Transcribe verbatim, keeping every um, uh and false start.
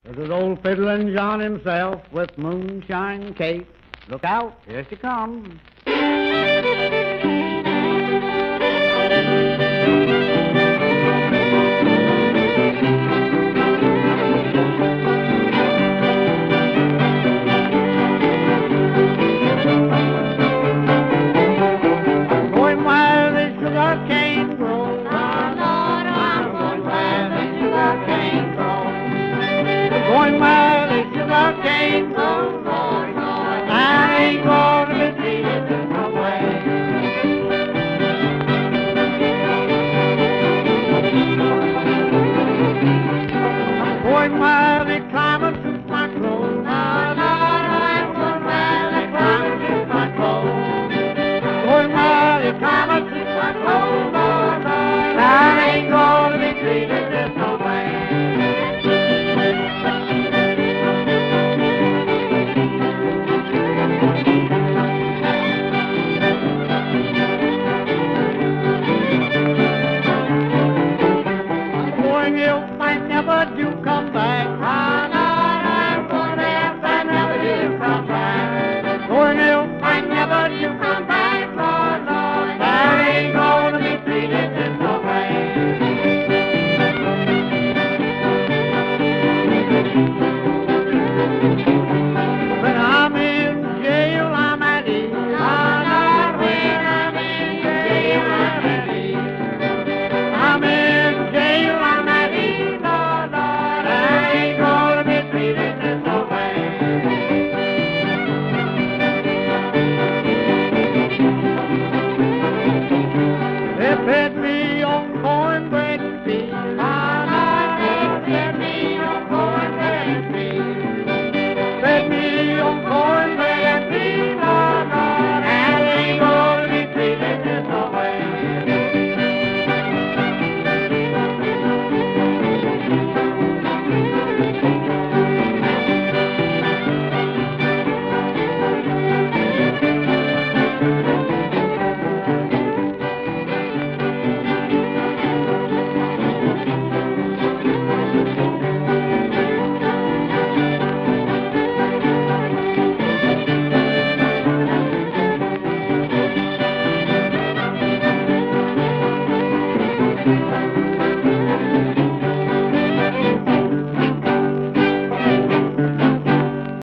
This is old Fiddlin' John himself with Moonshine Kate. Look out, here she comes. Going where the sugar cane grows. Oh, Lord, I'm going where the sugar cane grows. Going where the sugar cane grows. Lord, Lord, I ain't gonna be treated this no way. I'm going where the climate suits my clothes. oh, Lord, I'm going where the climate suits my clothes. Going where the climate suits my clothes. Lord, Lord, I ain't gonna be treated this no way. I'm going if I never do come back.